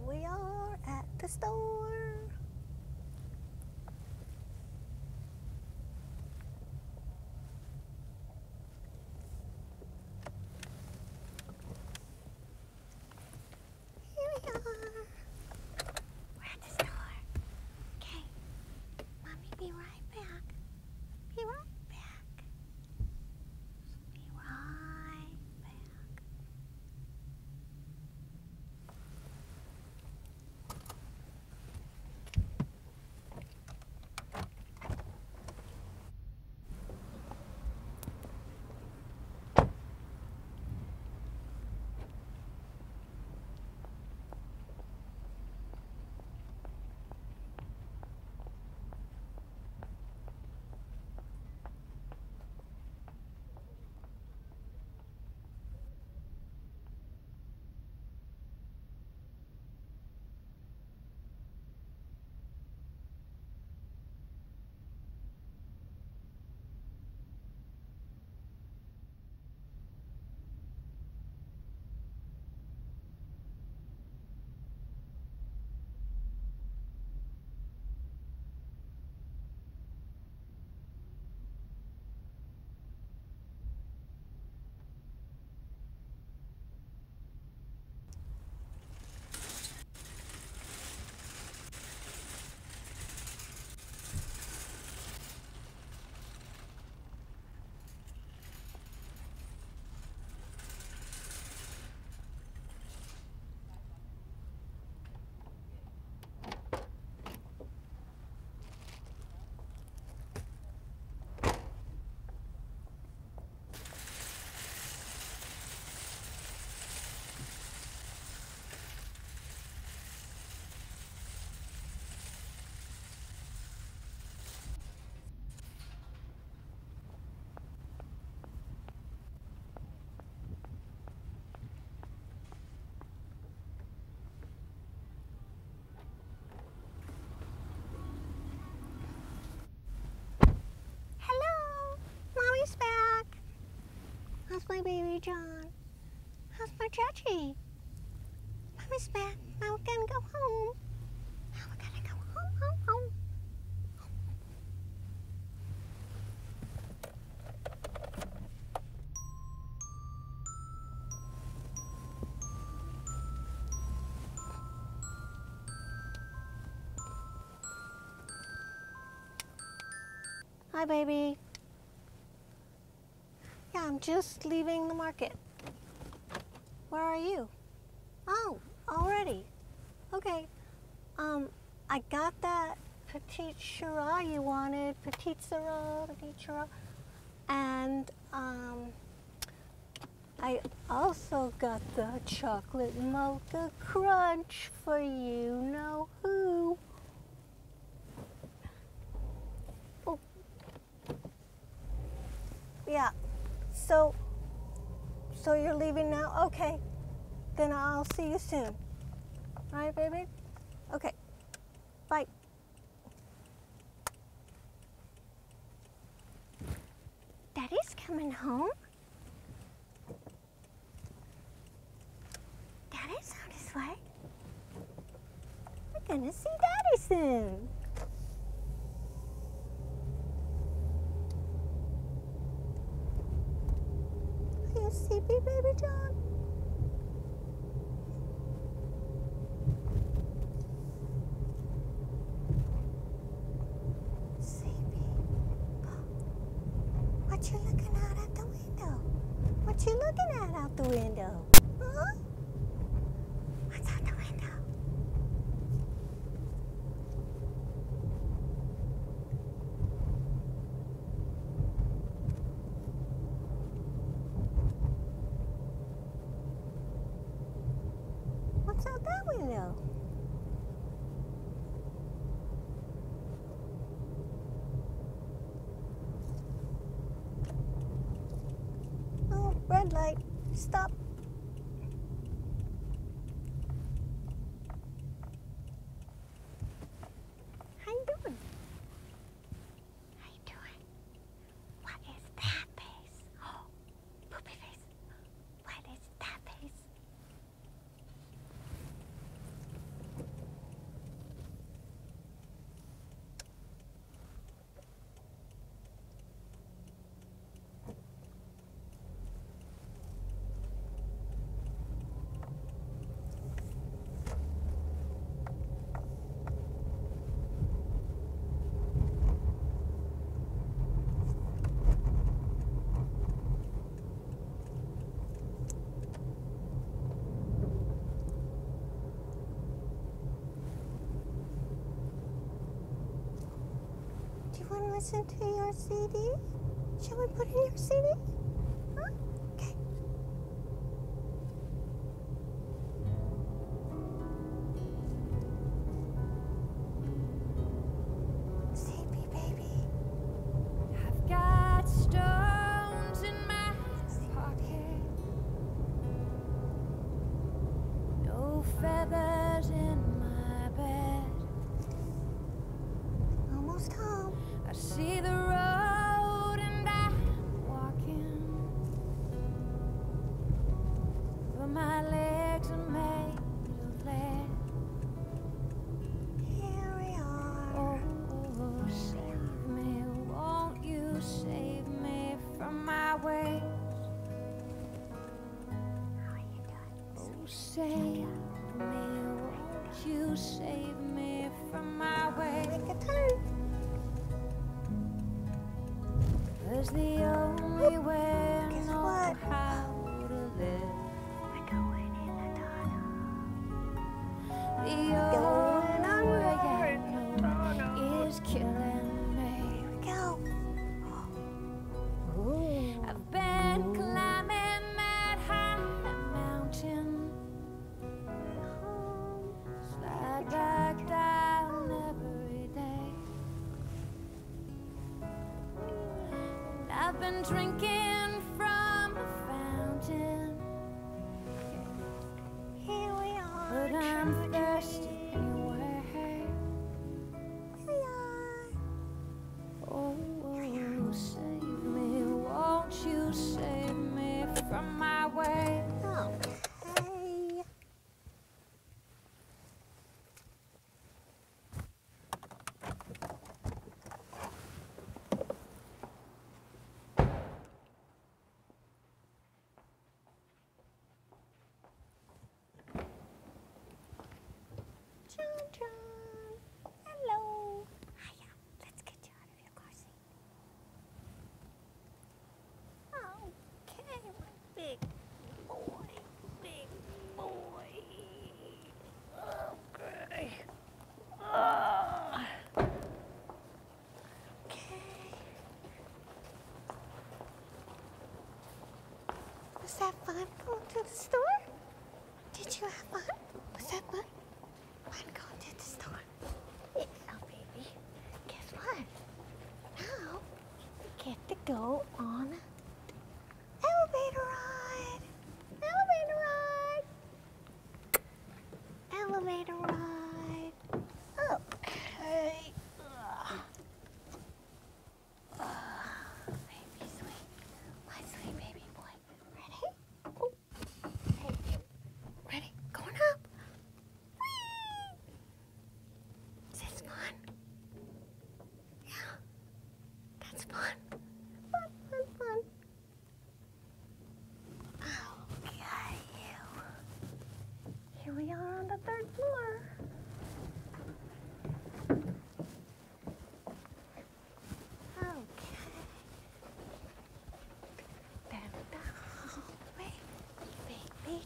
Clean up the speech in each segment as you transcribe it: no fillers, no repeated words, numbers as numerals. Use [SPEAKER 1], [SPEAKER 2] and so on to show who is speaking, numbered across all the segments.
[SPEAKER 1] we are at the store. Here we are. We're at the store. Okay. Mommy, be right back. Be right back. Be right back. Mommy's back. How's my baby John? How's my Chachi? Mommy's back. Now we're gonna go home. Now we're gonna go home. Hi, baby. Yeah, I'm just leaving the market. Where are you? Oh, already. Okay. I got that petite Shiraz you wanted, petite Shiraz, and I also got the chocolate mocha crunch for you know who. Oh. Yeah. So you're leaving now? Okay. Then I'll see you soon. All right, baby? Okay. Bye. Daddy's coming home. Daddy's on his way. We're gonna see Daddy soon. Are you sleepy, baby John? What you looking at the window? What you looking at out the window? Huh? What's out the window? What's out that window? Oh, red light. Stop. How you doing? How you doing? What is that face? Oh, poopy face. What is that face? listen to your CD? Shall we put in your CD? Huh? Okay. Sleepy baby.
[SPEAKER 2] I've got stones in my pocket, no feathers in my bed.
[SPEAKER 1] Almost home.
[SPEAKER 2] I see the road and I'm walking, but my legs are made of lead.
[SPEAKER 1] Here we are.
[SPEAKER 2] Oh, save me, won't you save me from my ways?
[SPEAKER 1] How are you doing?
[SPEAKER 2] Oh, save me, won't you save me from my ways?
[SPEAKER 1] Make a turn.
[SPEAKER 2] 'Cause the only way I
[SPEAKER 1] Guess
[SPEAKER 2] know
[SPEAKER 1] what?
[SPEAKER 2] how to live,
[SPEAKER 1] We're going in the tunnel.
[SPEAKER 2] the
[SPEAKER 1] Going
[SPEAKER 2] only way I
[SPEAKER 1] under the
[SPEAKER 2] know
[SPEAKER 1] tunnel.
[SPEAKER 2] is killing me.
[SPEAKER 1] Here we go. Ooh.
[SPEAKER 2] I've been climbing that high mountain, slide back down every day. And I've been drinking from a fountain,
[SPEAKER 1] Here we are.
[SPEAKER 2] but I'm thirsty anyway.
[SPEAKER 1] Here we are.
[SPEAKER 2] Oh, save me, won't you save me from my way?
[SPEAKER 1] Okay. John. Hello. Hiya. Let's get you out of your car seat. Okay, my big boy. Big boy. Okay. Okay. Was that fun going to the store? Did you have fun? Was that fun? Fun going to the store? Yeah, baby. Guess what? Now we get to go on elevator ride. Elevator ride. Okay. Baby sweet. My sweet baby boy. Ready? Oh. Hey. Ready? Going up. Whee! Is this fun? Yeah. That's fun. Fun. Okay, Here we are on the 3rd floor. Okay. Down the hallway. Baby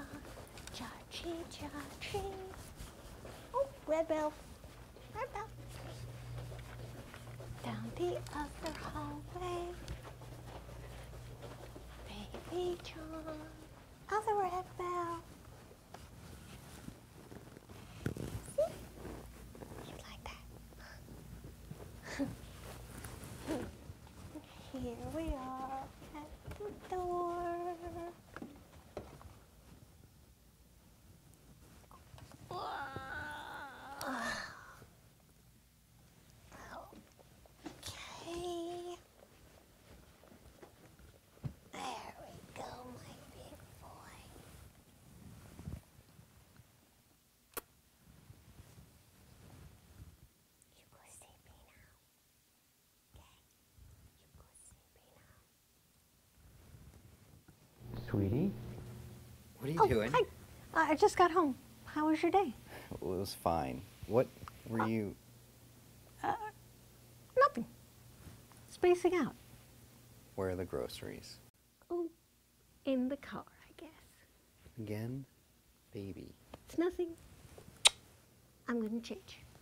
[SPEAKER 1] Cha-chee. Oh, red bell. Down the other hallway. Baby John. Other red bell. See? You'd like that. Here we are at the door. Okay. There we go, my big boy. You go sleepy now. Okay? You go sleepy now.
[SPEAKER 3] Sweetie, what are you doing?
[SPEAKER 1] Hi. I just got home. How was your day?
[SPEAKER 3] Well, it was fine. What were you?
[SPEAKER 1] Nothing. Spacing out.
[SPEAKER 3] Where are the groceries?
[SPEAKER 1] Oh, in the car, I guess.
[SPEAKER 3] Again? Baby.
[SPEAKER 1] It's nothing. I'm gonna change.